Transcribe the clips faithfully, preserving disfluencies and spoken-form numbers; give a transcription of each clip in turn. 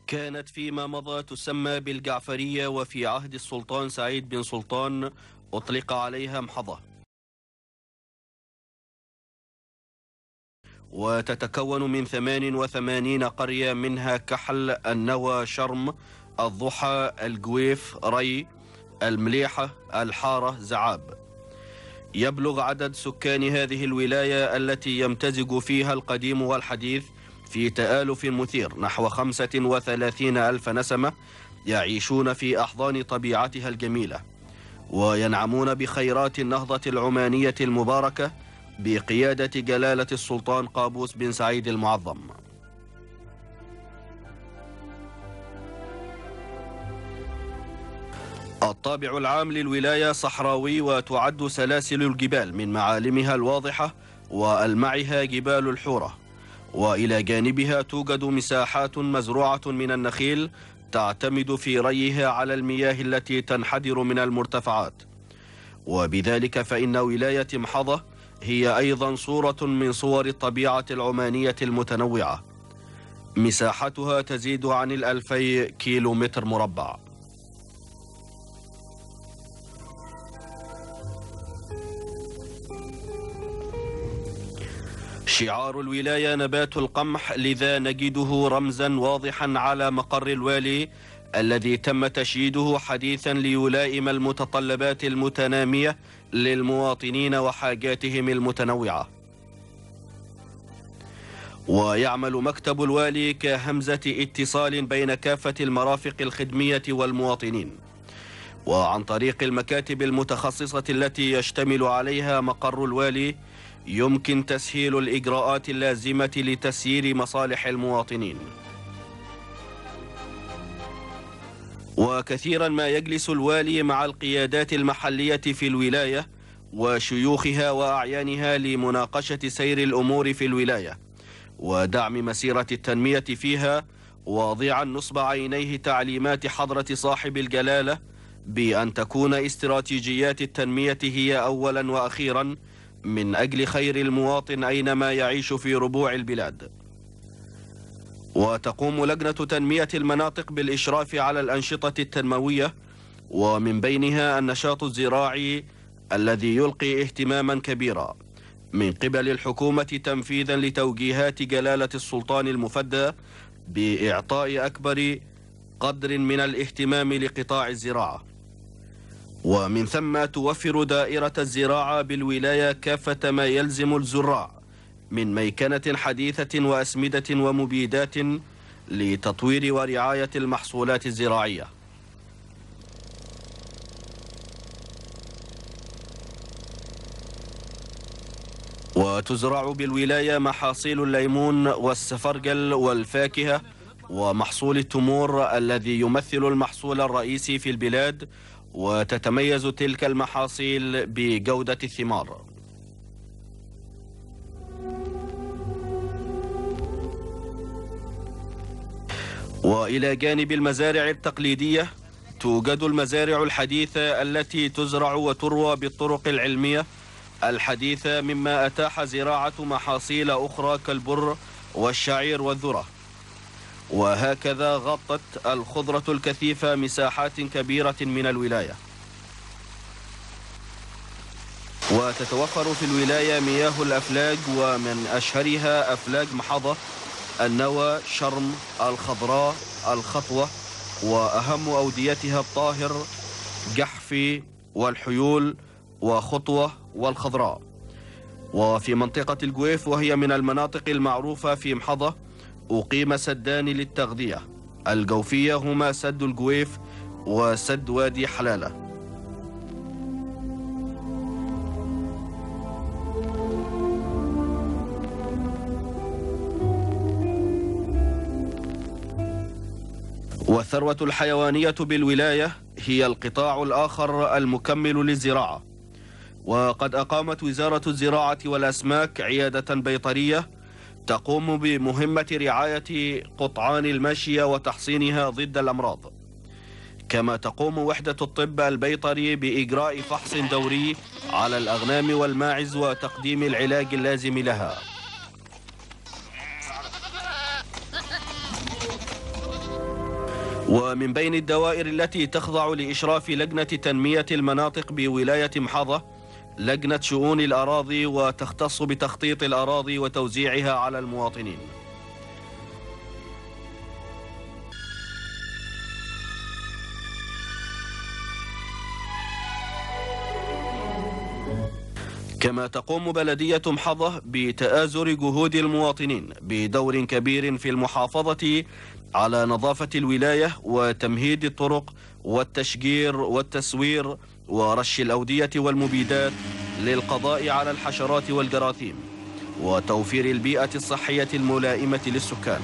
كانت فيما مضى تسمى بالجعفرية، وفي عهد السلطان سعيد بن سلطان أطلق عليها محظة، وتتكون من ثمان وثمانين قرية، منها كحل، النوى، شرم، الضحى، الجويف، ري، المليحة، الحارة، زعاب. يبلغ عدد سكان هذه الولاية التي يمتزج فيها القديم والحديث في تآلف مثير نحو خمسة وثلاثين ألف نسمة، يعيشون في أحضان طبيعتها الجميلة، وينعمون بخيرات النهضة العمانية المباركة بقيادة جلالة السلطان قابوس بن سعيد المعظم. الطابع العام للولاية صحراوي، وتعد سلاسل الجبال من معالمها الواضحة وألمعها جبال الحورة، وإلى جانبها توجد مساحات مزروعة من النخيل تعتمد في ريها على المياه التي تنحدر من المرتفعات، وبذلك فإن ولاية محظة هي أيضا صورة من صور الطبيعة العمانية المتنوعة. مساحتها تزيد عن الألفي كيلو متر مربع. شعار الولاية نبات القمح، لذا نجده رمزا واضحا على مقر الوالي الذي تم تشييده حديثا ليلائم المتطلبات المتنامية للمواطنين وحاجاتهم المتنوعة. ويعمل مكتب الوالي كهمزة اتصال بين كافة المرافق الخدمية والمواطنين، وعن طريق المكاتب المتخصصة التي يشتمل عليها مقر الوالي يمكن تسهيل الإجراءات اللازمة لتسيير مصالح المواطنين. وكثيرا ما يجلس الوالي مع القيادات المحلية في الولاية وشيوخها وأعيانها لمناقشة سير الأمور في الولاية ودعم مسيرة التنمية فيها، واضعا نصب عينيه تعليمات حضرة صاحب الجلالة بأن تكون استراتيجيات التنمية هي أولا وأخيرا من أجل خير المواطن أينما يعيش في ربوع البلاد. وتقوم لجنة تنمية المناطق بالإشراف على الأنشطة التنموية، ومن بينها النشاط الزراعي الذي يلقي اهتماما كبيرا من قبل الحكومة تنفيذا لتوجيهات جلالة السلطان المفدى بإعطاء أكبر قدر من الاهتمام لقطاع الزراعة. ومن ثم توفر دائرة الزراعة بالولاية كافة ما يلزم الزراع من ميكنة حديثة وأسمدة ومبيدات لتطوير ورعاية المحصولات الزراعية. وتزرع بالولاية محاصيل الليمون والسفرجل والفاكهة ومحصول التمور الذي يمثل المحصول الرئيسي في البلاد، وتتميز تلك المحاصيل بجودة الثمار. وإلى جانب المزارع التقليدية توجد المزارع الحديثة التي تزرع وتروى بالطرق العلمية الحديثة، مما أتاح زراعة محاصيل أخرى كالبر والشعير والذرة. وهكذا غطت الخضرة الكثيفة مساحات كبيرة من الولاية. وتتوفر في الولاية مياه الأفلاج، ومن أشهرها أفلاج محظة، النوى، شرم، الخضراء، الخطوة، وأهم أوديتها الطاهر، جحفي والحيول وخطوة والخضراء. وفي منطقة الجويف، وهي من المناطق المعروفة في محظة، أقيم سدان للتغذية الجوفية، هما سد الجويف وسد وادي حلالة. والثروة الحيوانية بالولاية هي القطاع الآخر المكمل للزراعة. وقد أقامت وزارة الزراعة والأسماك عيادة بيطرية تقوم بمهمة رعاية قطعان الماشية وتحصينها ضد الأمراض، كما تقوم وحدة الطب البيطري بإجراء فحص دوري على الأغنام والماعز وتقديم العلاج اللازم لها. ومن بين الدوائر التي تخضع لإشراف لجنة تنمية المناطق بولاية محافظة لجنة شؤون الأراضي، وتختص بتخطيط الأراضي وتوزيعها على المواطنين. كما تقوم بلدية محافظة بتآزر جهود المواطنين بدور كبير في المحافظة على نظافة الولاية وتمهيد الطرق والتشجير والتسوير ورش الأودية والمبيدات للقضاء على الحشرات والجراثيم وتوفير البيئة الصحية الملائمة للسكان.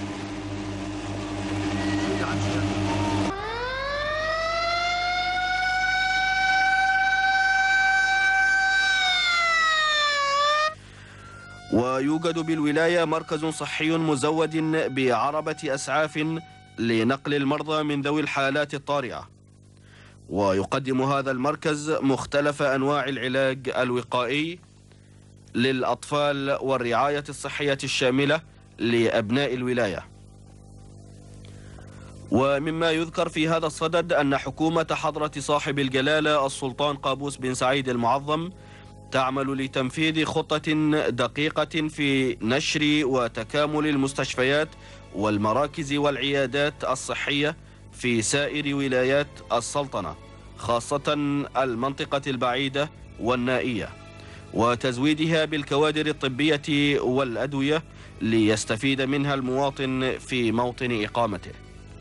ويوجد بالولاية مركز صحي مزود بعربة أسعاف لنقل المرضى من ذوي الحالات الطارئة، ويقدم هذا المركز مختلف أنواع العلاج الوقائي للأطفال والرعاية الصحية الشاملة لأبناء الولاية. ومما يذكر في هذا الصدد أن حكومة حضرة صاحب الجلالة السلطان قابوس بن سعيد المعظم تعمل لتنفيذ خطة دقيقة في نشر وتكامل المستشفيات والمراكز والعيادات الصحية في سائر ولايات السلطنة، خاصة المنطقة البعيدة والنائية، وتزويدها بالكوادر الطبية والأدوية ليستفيد منها المواطن في موطن إقامته.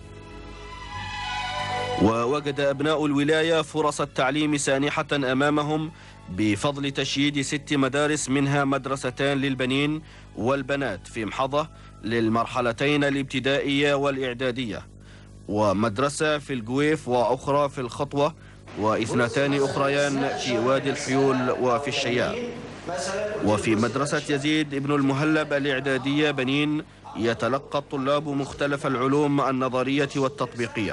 ووجد أبناء الولاية فرص التعليم سانحة أمامهم بفضل تشييد ست مدارس، منها مدرستان للبنين والبنات في محافظة للمرحلتين الابتدائية والإعدادية، ومدرسة في الجويف وأخرى في الخطوة، واثنتان أخريان في وادي الحيول وفي الشياء. وفي مدرسة يزيد ابن المهلب الإعدادية بنين يتلقى الطلاب مختلف العلوم النظرية والتطبيقية،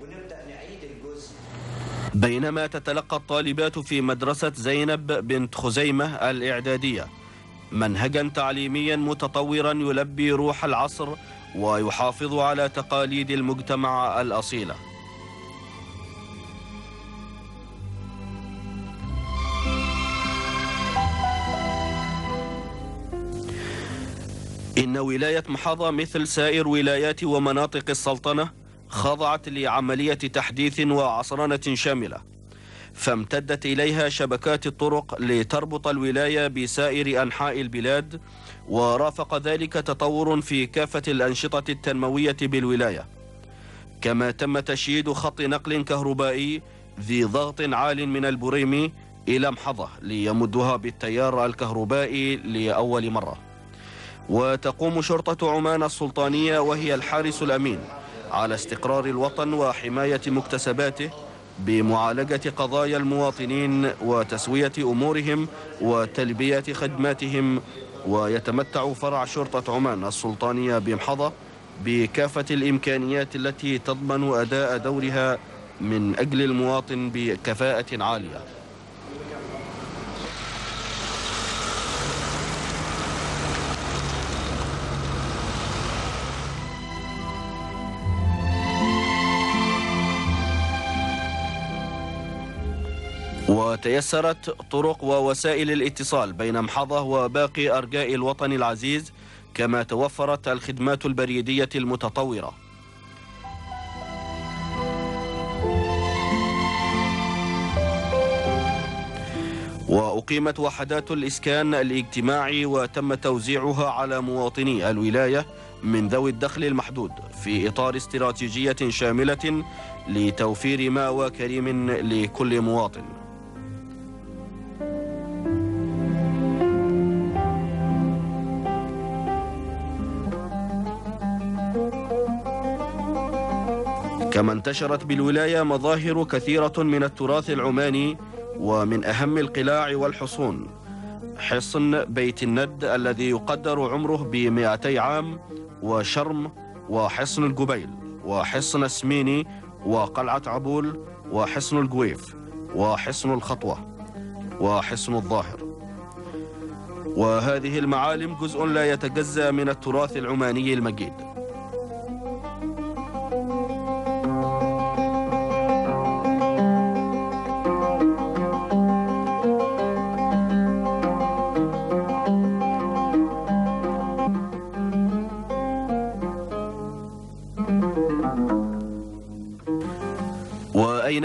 بينما تتلقى الطالبات في مدرسة زينب بنت خزيمة الإعدادية منهجا تعليميا متطورا يلبي روح العصر ويحافظ على تقاليد المجتمع الأصيلة. إن ولاية محافظة مثل سائر ولايات ومناطق السلطنة خضعت لعملية تحديث وعصرنة شاملة، فامتدت إليها شبكات الطرق لتربط الولاية بسائر أنحاء البلاد، ورافق ذلك تطور في كافة الأنشطة التنموية بالولاية. كما تم تشييد خط نقل كهربائي ذي ضغط عال من البريمي إلى محافظة ليمدها بالتيار الكهربائي لأول مرة. وتقوم شرطة عمان السلطانية وهي الحارس الأمين على استقرار الوطن وحماية مكتسباته بمعالجة قضايا المواطنين وتسوية أمورهم وتلبية خدماتهم. ويتمتع فرع شرطة عمان السلطانية بمحافظة بكافة الإمكانيات التي تضمن أداء دورها من أجل المواطن بكفاءة عالية. وتيسرت طرق ووسائل الاتصال بين محافظة وباقي أرجاء الوطن العزيز، كما توفرت الخدمات البريدية المتطورة. وأقيمت وحدات الإسكان الاجتماعي وتم توزيعها على مواطني الولاية من ذوي الدخل المحدود في إطار استراتيجية شاملة لتوفير مأوى كريم لكل مواطن. كما انتشرت بالولاية مظاهر كثيرة من التراث العماني، ومن أهم القلاع والحصون حصن بيت الند الذي يقدر عمره بمئتي عام، وشرم، وحصن الجبيل، وحصن السميني، وقلعة عبول، وحصن الجويف، وحصن الخطوة، وحصن الظاهر. وهذه المعالم جزء لا يتجزأ من التراث العماني المجيد.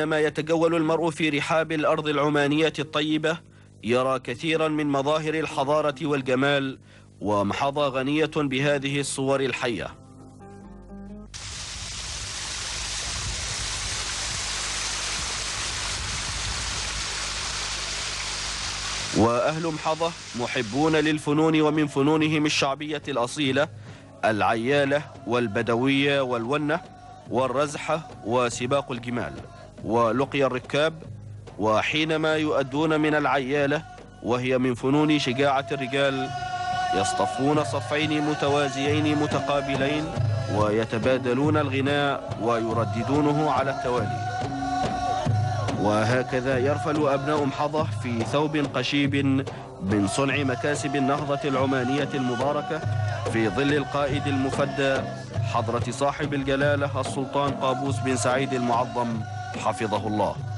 وحينما يتجول المرء في رحاب الأرض العمانية الطيبة يرى كثيرا من مظاهر الحضارة والجمال، ومحظى غنية بهذه الصور الحية. وأهل محظى محبون للفنون، ومن فنونهم الشعبية الأصيلة العيالة والبدوية والونة والرزحة وسباق الجمال ولقي الركاب. وحينما يؤدون من العيالة، وهي من فنون شجاعة الرجال، يصطفون صفين متوازيين متقابلين ويتبادلون الغناء ويرددونه على التوالي. وهكذا يرفل أبناء محظى في ثوب قشيب من صنع مكاسب النهضة العمانية المباركة، في ظل القائد المفدى حضرة صاحب الجلالة السلطان قابوس بن سعيد المعظم حفظه الله.